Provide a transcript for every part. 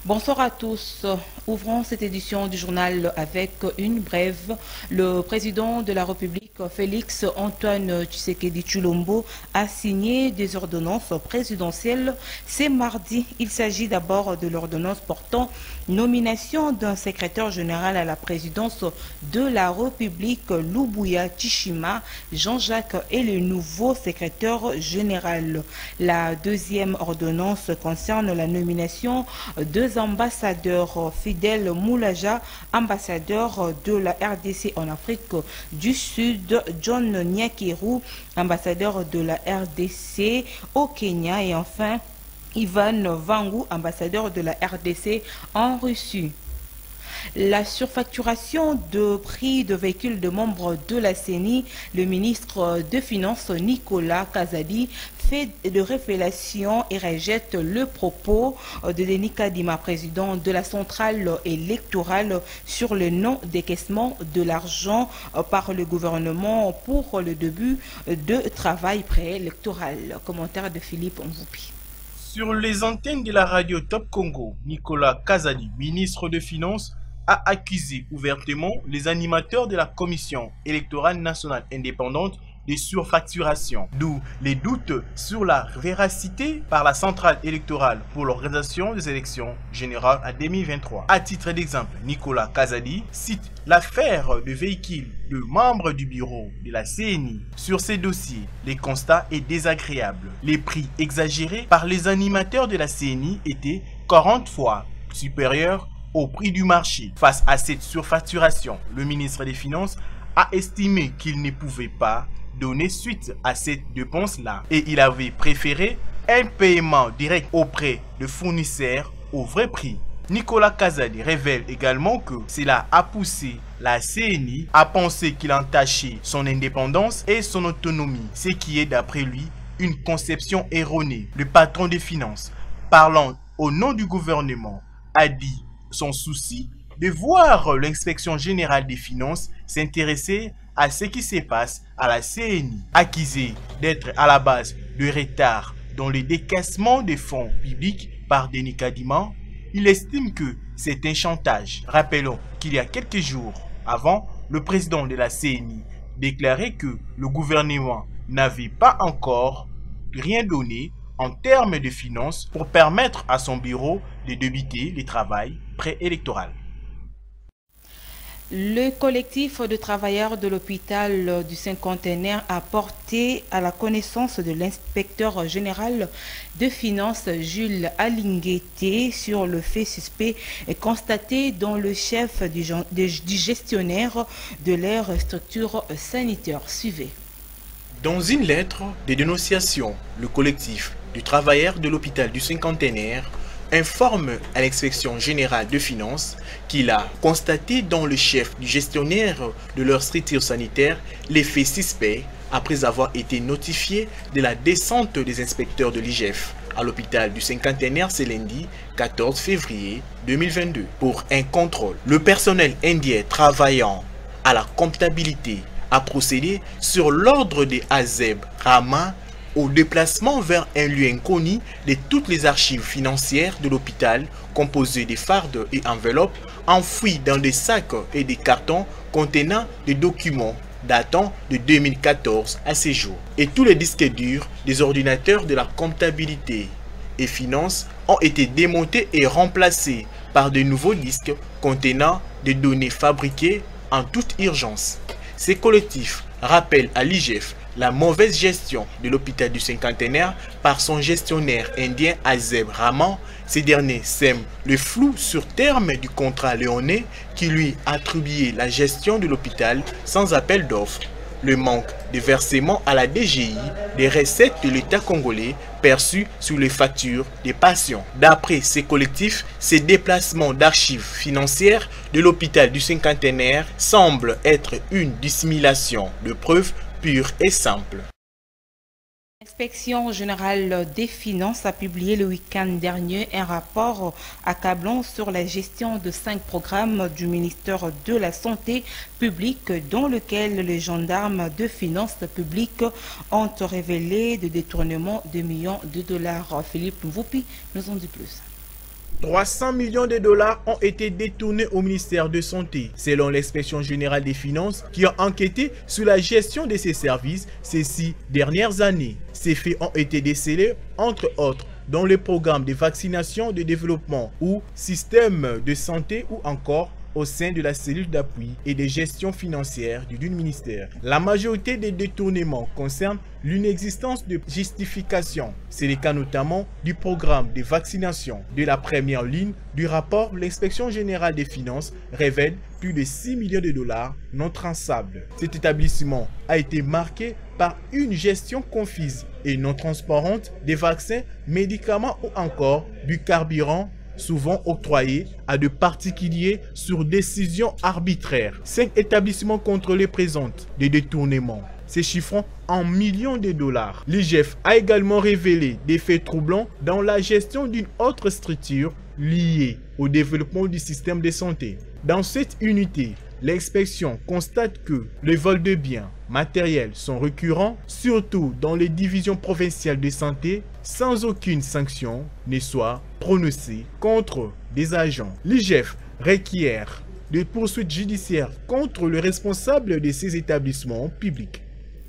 Bonsoir à tous. Ouvrons cette édition du journal avec une brève. Le président de la République, Félix Antoine Tshisekedi Tshilombo, a signé des ordonnances présidentielles. C'est mardi. Il s'agit d'abord de l'ordonnance portant nomination d'un secrétaire général à la présidence de la République, Lubuya Tshishima Jean-Jacques, est le nouveau secrétaire général. La deuxième ordonnance concerne la nomination deux ambassadeurs, Fidel Moulaja, ambassadeur de la RDC en Afrique du Sud, John Nyakiru, ambassadeur de la RDC au Kenya, et enfin Ivan Vangu, ambassadeur de la RDC en Russie. La surfacturation de prix de véhicules de membres de la CENI, le ministre des Finances Nicolas Kazadi fait de révélations et rejette le propos de Denis Kadima, président de la centrale électorale, sur le non-décaissement de l'argent par le gouvernement pour le début de travail préélectoral. Commentaire de Philippe Mvoupi. Sur les antennes de la radio Top Congo, Nicolas Kazadi, ministre des Finances, a accusé ouvertement les animateurs de la Commission électorale nationale indépendante de surfacturation, d'où les doutes sur la véracité par la centrale électorale pour l'organisation des élections générales en 2023. À titre d'exemple, Nicolas Kazadi cite l'affaire de véhicules de membres du bureau de la CENI. Sur ces dossiers, les constats est désagréable. Les prix exagérés par les animateurs de la CENI étaient 40 fois supérieurs au prix du marché. Face à cette surfacturation, le ministre des Finances a estimé qu'il ne pouvait pas donner suite à cette dépense-là et il avait préféré un paiement direct auprès de fournisseurs au vrai prix. Nicolas Kazadi révèle également que cela a poussé la CENI à penser qu'il entachait son indépendance et son autonomie, ce qui est d'après lui une conception erronée. Le patron des finances, parlant au nom du gouvernement, a dit son souci de voir l'inspection générale des finances s'intéresser à ce qui se passe à la CENI, accusée d'être à la base de retard dans le décaissement des fonds publics par Denis Kadima. Il estime que c'est un chantage. Rappelons qu'il y a quelques jours avant, le président de la CENI déclarait que le gouvernement n'avait pas encore rien donné en termes de finances pour permettre à son bureau de débuter le travail préélectoral. Le collectif de travailleurs de l'hôpital du Cinquantenaire a porté à la connaissance de l'inspecteur général de finances Jules Alingueté sur le fait suspect constaté dans le chef du gestionnaire de leur structure sanitaire. Suivez. Dans une lettre de dénonciation, le collectif de travailleurs de l'hôpital du Cinquantenaire informe à l'inspection générale de finances qu'il a constaté dans le chef du gestionnaire de leur structure sanitaire les faits suspects après avoir été notifié de la descente des inspecteurs de l'IGF à l'hôpital du Cinquantenaire ce lundi 14 février 2022 pour un contrôle. Le personnel indien travaillant à la comptabilité a procédé sur l'ordre de Azeb Rama au déplacement vers un lieu inconnu de toutes les archives financières de l'hôpital composées de fardes et enveloppes enfouies dans des sacs et des cartons contenant des documents datant de 2014 à ces jours. Et tous les disques durs des ordinateurs de la comptabilité et finances ont été démontés et remplacés par de nouveaux disques contenant des données fabriquées en toute urgence. Ces collectifs rappellent à l'IGF la mauvaise gestion de l'hôpital du Cinquantenaire par son gestionnaire indien Azeb Rahman. Ces derniers sèment le flou sur terme du contrat léonais qui lui attribuait la gestion de l'hôpital sans appel d'offres, le manque de versement à la DGI des recettes de l'État congolais perçues sur les factures des patients. D'après ces collectifs, ces déplacements d'archives financières de l'hôpital du Cinquantenaire semblent être une dissimulation de preuves pure et simple. L'inspection générale des finances a publié le week-end dernier un rapport accablant sur la gestion de 5 programmes du ministère de la Santé publique dans lequel les gendarmes de finances publiques ont révélé des détournements de millions de dollars. Philippe Mvoupi nous en dit plus. 300 millions de dollars ont été détournés au ministère de Santé, selon l'inspection générale des finances qui a enquêté sur la gestion de ces services ces 6 dernières années. Ces faits ont été décelés, entre autres, dans le programme de vaccination, de développement ou système de santé ou encore au sein de la cellule d'appui et de gestion financière du ministère. La majorité des détournements concernent l'inexistence de justification. C'est le cas notamment du programme de vaccination. De la première ligne du rapport, l'inspection générale des finances révèle plus de 6 millions de dollars non traçables. Cet établissement a été marqué par une gestion confuse et non transparente des vaccins, médicaments ou encore du carburant, souvent octroyés à de particuliers sur décision arbitraire. 5 établissements contrôlés présentent des détournements, se chiffrant en millions de dollars. L'IGF a également révélé des faits troublants dans la gestion d'une autre structure liée au développement du système de santé. Dans cette unité, l'inspection constate que les vols de biens matériels sont récurrents, surtout dans les divisions provinciales de santé, sans aucune sanction ne soit prononcée contre des agents. L'IGF requiert des poursuites judiciaires contre le responsable de ces établissements publics.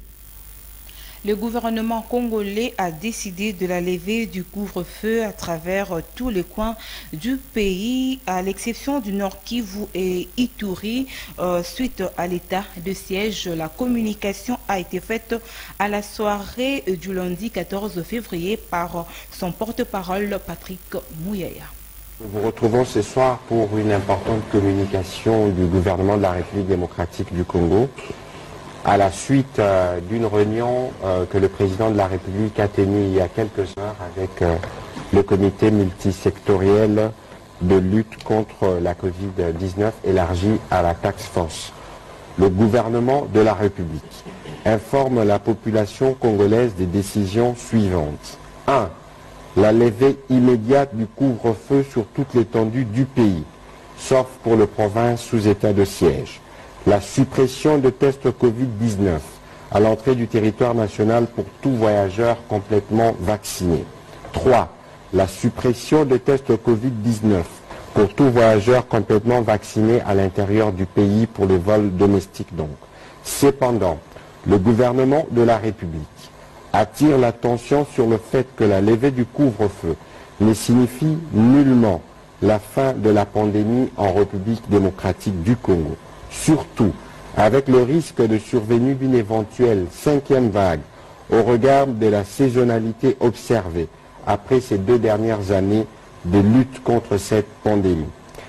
Le gouvernement congolais a décidé de la levée du couvre-feu à travers tous les coins du pays, à l'exception du Nord Kivu et Ituri. Suite à l'état de siège, la communication a été faite à la soirée du lundi 14 février par son porte-parole Patrick Mouyaya. Nous vous retrouvons ce soir pour une importante communication du gouvernement de la République démocratique du Congo à la suite d'une réunion que le président de la République a tenue il y a quelques heures avec le comité multisectoriel de lutte contre la Covid-19 élargi à la Task Force. Le gouvernement de la République informe la population congolaise des décisions suivantes. 1. La levée immédiate du couvre-feu sur toute l'étendue du pays, sauf pour les provinces sous état de siège. La suppression de tests Covid-19 à l'entrée du territoire national pour tout voyageur complètement vacciné. 3. La suppression des tests Covid-19 pour tout voyageur complètement vacciné à l'intérieur du pays pour les vols domestiques donc. Cependant, le gouvernement de la République attire l'attention sur le fait que la levée du couvre-feu ne signifie nullement la fin de la pandémie en République démocratique du Congo. Surtout, avec le risque de survenue d'une éventuelle 5e vague au regard de la saisonnalité observée après ces 2 dernières années de lutte contre cette pandémie.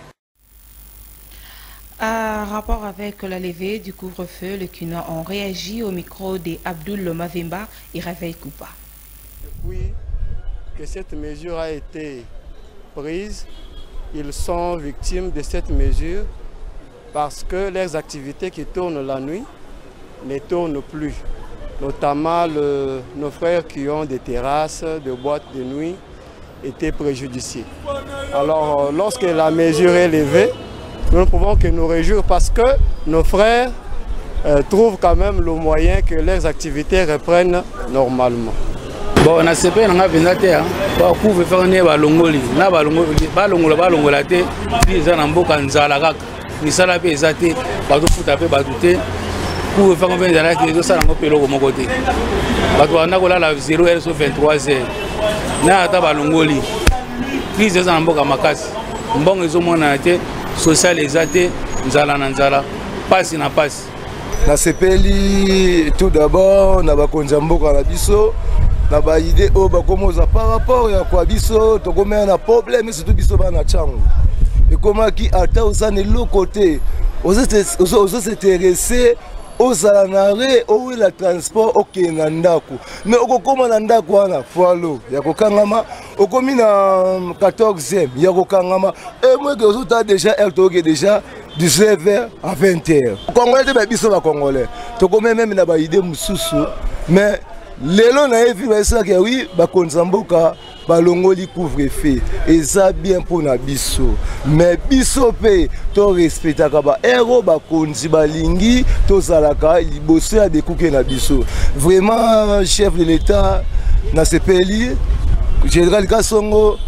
En rapport avec la levée du couvre-feu, les Kinois ont réagi au micro d'Abdoul Mavemba et Réveil Koupa. Depuis que cette mesure a été prise, ils sont victimes de cette mesure parce que leurs activités qui tournent la nuit ne tournent plus. Notamment nos frères qui ont des terrasses, des boîtes de nuit étaient préjudiciés. Alors lorsque la mesure est levée, nous ne pouvons que nous réjouir parce que nos frères trouvent quand même le moyen que leurs activités reprennent normalement. Bon, on a CP, on a vendaté, on couvre faire un balongoli, na balongola te, les gens en boka nzala ni sala pe ezate, bato futa pe batute, couvre faire un vendala qui est ça dans pelo comme côté. Bato anda kola la 0h sur 23h. Na ata balongoli. Crise des en boka makasi. Mbongo ezomona te, social ezate, nzala na nzala, passe na passe. Na sepeli tout d'abord na bakonza mboka na biso. Na ba idée o bakomoza par rapport ya kwa biso to komena na problème surtout biso bana chango. Et comment qui ata osane le côté aux s'intéresser aux alanare au la transport OK na ndako. Mais okokoma na ndako wana foalo ya kokangama okomi na 14e ya kokangama et moi que ozota déjà eltoke déjà 19h à 20h. Congolais te ba biso ba congolais. To komena même na ba idée mususu mais lelo na evi ba que oui ba konzamboka balongoli couvre-feu eza bien pour na biso mais biso pe to respectaka ba héros ba konzi balingi to zalaka liboso ya bekuke na biso vraiment chef de l'état na sepeli général Kasongo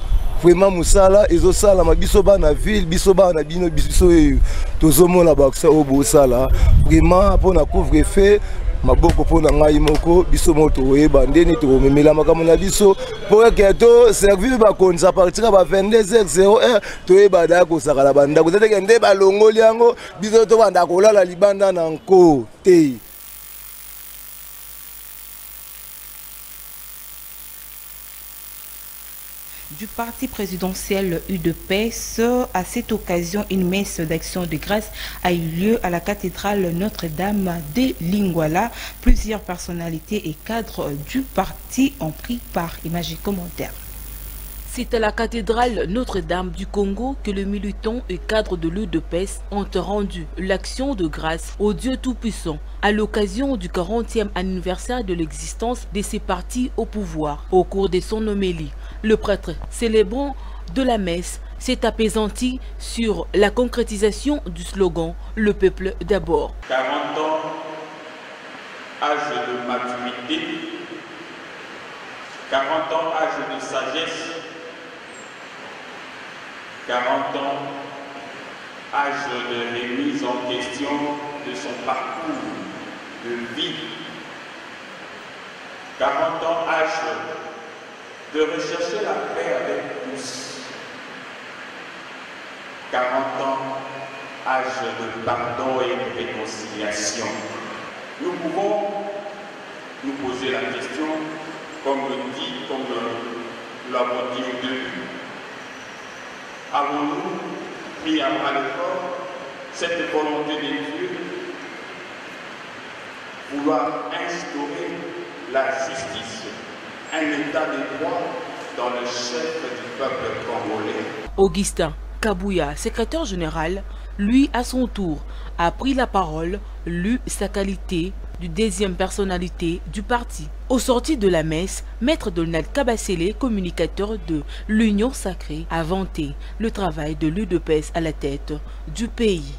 vraiment musala ezosala mabiso bana ville biso bana bino biso tozomona baksa obosala vraiment pona couvre-feu maboko pona ngai moko biso moto oyeba ndeni tokomemela makambo na biso po ke to servir bakonza partir ba 22h01 toyeba da kosakala banda kozateke nde balongoli yango biso to banda kolala libanda na nko te. Du parti présidentiel UDPS, à cette occasion, une messe d'action de grâce a eu lieu à la cathédrale Notre-Dame de Lingwala. Plusieurs personnalités et cadres du parti ont pris part. Images et commentaires. C'est à la cathédrale Notre-Dame du Congo que les militants et cadres de l'UDPS ont rendu l'action de grâce au Dieu Tout-Puissant à l'occasion du 40e anniversaire de l'existence de ces partis au pouvoir. Au cours de son homélie, le prêtre célébrant de la messe s'est apaisanti sur la concrétisation du slogan « Le peuple d'abord ». 40 ans, âge de maturité, 40 ans, âge de sagesse, 40 ans, âge de remise en question de son parcours de vie, 40 ans, âge de rechercher la paix avec tous, 40 ans, âge de pardon et de réconciliation. Nous pouvons nous poser la question, comme l'avons dit au début. Avons-nous pris à bras le corps cette volonté de Dieu, vouloir instaurer la justice, un état de droit dans le chef du peuple congolais? Augustin Kabouya, secrétaire général, lui à son tour a pris la parole, lu sa qualité de deuxième personnalité du parti. Au sorti de la messe, Maître Donald Kabasele, communicateur de l'Union Sacrée, a vanté le travail de l'UDPS à la tête du pays.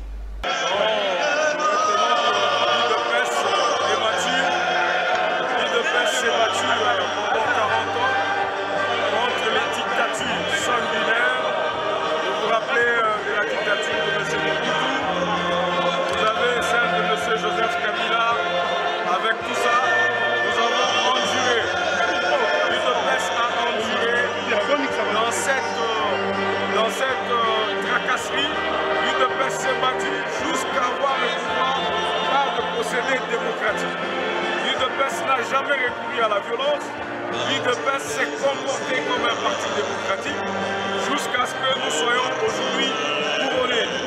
Démocratique. L'UDPS n'a jamais recouru à la violence. L'UDPS s'est comporté comme un parti démocratique jusqu'à ce que nous soyons aujourd'hui couronnés.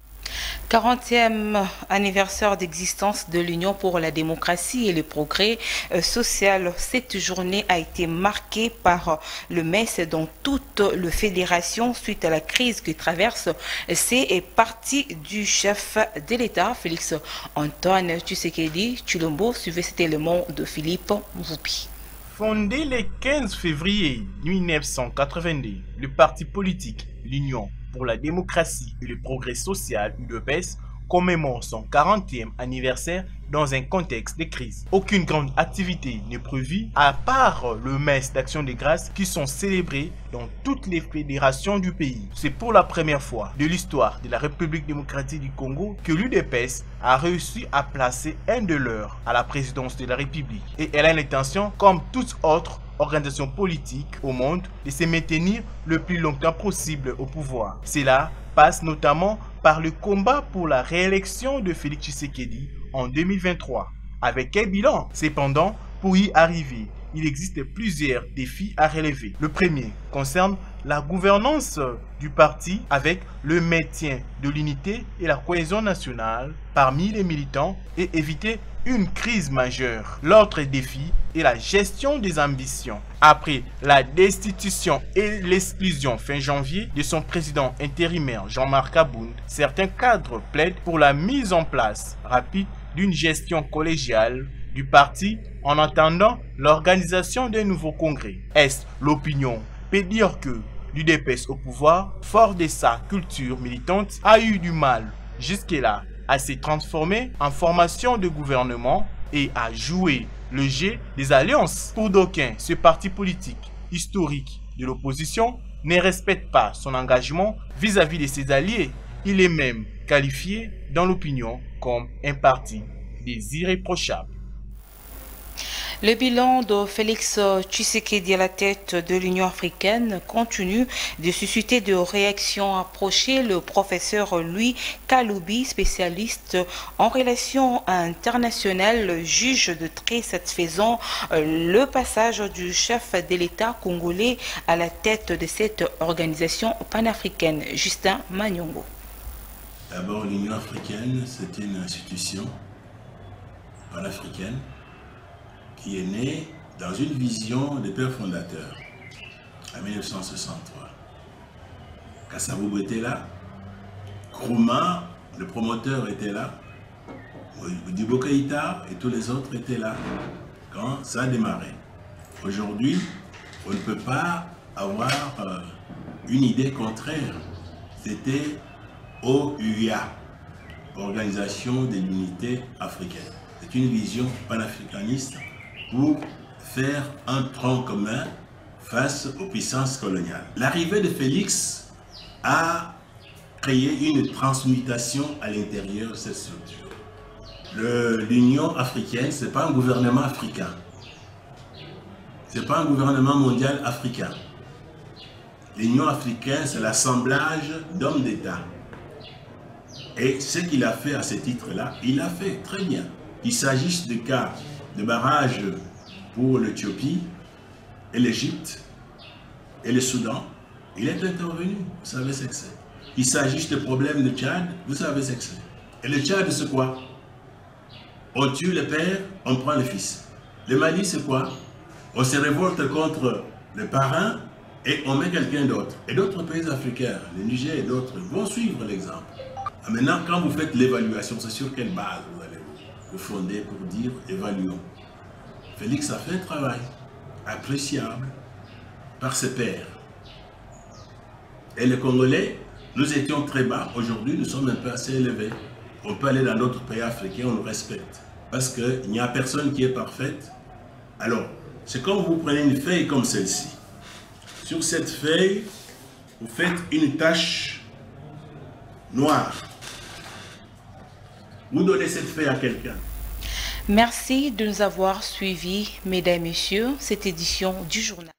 40e anniversaire d'existence de l'Union pour la démocratie et le progrès social. Cette journée a été marquée par le messe dans toute la fédération suite à la crise que traverse ces partis du chef de l'État, Félix Antoine Tshisekedi Tshilombo. Suivez cet élément de Philippe Mvoupi. Fondé le 15 février 1982, le parti politique l'Union pour la démocratie et le progrès social UDPS commémore son 40e anniversaire dans un contexte de crise. Aucune grande activité n'est prévue à part le messe d'action de grâce qui sont célébrés dans toutes les fédérations du pays. C'est pour la première fois de l'histoire de la République démocratique du Congo que l'UDPS a réussi à placer un de leurs à la présidence de la République. Et elle a l'intention, comme toute autre organisation politique au monde, de se maintenir le plus longtemps possible au pouvoir. Cela passe notamment par le combat pour la réélection de Félix Tshisekedi en 2023, avec un bilan. Cependant, pour y arriver, il existe plusieurs défis à relever. Le premier concerne la gouvernance du parti avec le maintien de l'unité et la cohésion nationale parmi les militants et éviter une crise majeure. L'autre défi est la gestion des ambitions. Après la destitution et l'exclusion fin janvier de son président intérimaire Jean-Marc Aboun, certains cadres plaident pour la mise en place rapide d'une gestion collégiale du parti en attendant l'organisation d'un nouveau congrès. Est l'opinion peut dire que l'UDPS au pouvoir, fort de sa culture militante, a eu du mal jusque-là à se transformer en formation de gouvernement et à jouer le jeu des alliances. Pour d'aucuns, ce parti politique historique de l'opposition ne respecte pas son engagement vis-à-vis de ses alliés. Il est même qualifié dans l'opinion comme un parti des irréprochables. Le bilan de Félix Tshisekedi à la tête de l'Union africaine continue de susciter de réactions approchées. Le professeur Louis Kaloubi, spécialiste en relations internationales, juge de très satisfaisant le passage du chef de l'État congolais à la tête de cette organisation panafricaine. Justin Manyongo. D'abord, l'Union africaine, c'est une institution panafricaine qui est née dans une vision des pères fondateurs en 1963. Kasavubu était là, Nkrumah, le promoteur, était là, Modibo Keïta et tous les autres étaient là quand ça a démarré. Aujourd'hui, on ne peut pas avoir une idée contraire. C'était OUA, Organisation de l'Unité africaine. C'est une vision panafricaniste pour faire un tronc commun face aux puissances coloniales. L'arrivée de Félix a créé une transmutation à l'intérieur de cette structure. L'Union africaine, ce n'est pas un gouvernement africain. Ce n'est pas un gouvernement mondial africain. L'Union africaine, c'est l'assemblage d'hommes d'État. Et ce qu'il a fait à ce titre-là, il l'a fait très bien. Qu'il s'agisse de cas de barrages pour l'Éthiopie et l'Égypte et le Soudan, il est intervenu, vous savez ce que c'est. Qu'il s'agisse de problèmes de Tchad, vous savez ce que c'est. Et le Tchad, c'est quoi? On tue le père, on prend le fils. Le Mali, c'est quoi? On se révolte contre le parrain et on met quelqu'un d'autre. Et d'autres pays africains, le Niger et d'autres, vont suivre l'exemple. Maintenant, quand vous faites l'évaluation, c'est sur quelle base vous allez vous fonder pour dire évaluons. Félix a fait un travail appréciable par ses pairs. Et les Congolais, nous étions très bas. Aujourd'hui, nous sommes un peu assez élevés. On peut aller dans d'autres pays africains, on nous respecte. Parce qu'il n'y a personne qui est parfaite. Alors, c'est comme vous prenez une feuille comme celle-ci. Sur cette feuille, vous faites une tache noire. Vous donnez cette feuille à quelqu'un. Merci de nous avoir suivis, mesdames et messieurs, cette édition du journal.